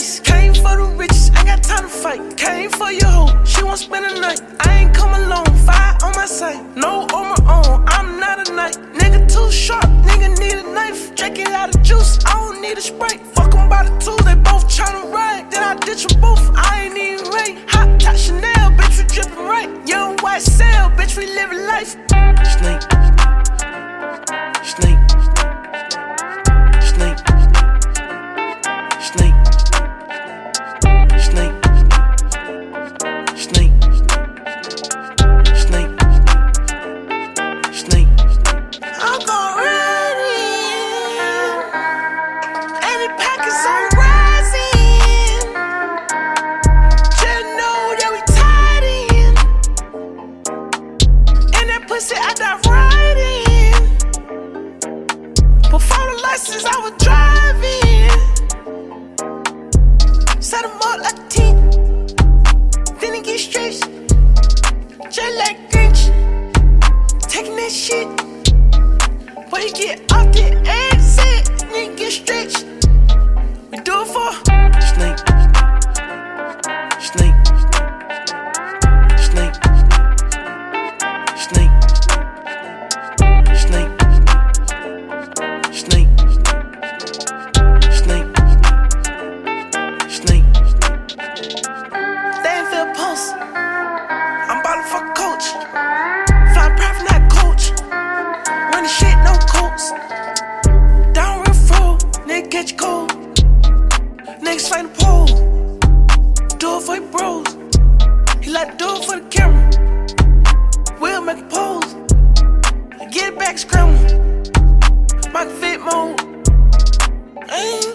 nice. Came for the riches, ain't got time to fight. Came for your hoe, she won't spend the night. I ain't come alone, fire on my side. No on my own, I'm not a knight. Nigga too sharp, nigga need a knife. Drinking out of juice, I don't need a Sprite. Fuck 'em by the two, they both tryna ride. Then I ditch them both, I ain't even right. Hot top Chanel, bitch, we drippin' right. Young white cell, bitch, we living life. Snake. Snake. Snake. Snake. Snake. Snake. Snake. Snake. I'm gon' ride in, and the pack is on rising. Just know that we tied in, and that pussy I got riding. Before the license I was driving. Set him up like a team, then he get stretched. Just like Grinch, taking that shit. Boy, you get off the exit, nigga get stretched. We do it for Snake. Snake. Snake. Snake. Snake. Snake. Snake. Snake. They ain't feel pulse. I'm ballin' for coach. Fly private, not coach. Running shit, no coats. Down riff road, nigga catch you cold. Niggas fight the pole. Do it for your bros. He like to do it for the camera. We'll make a pose. Get it back, scramble. Michael Fit mode.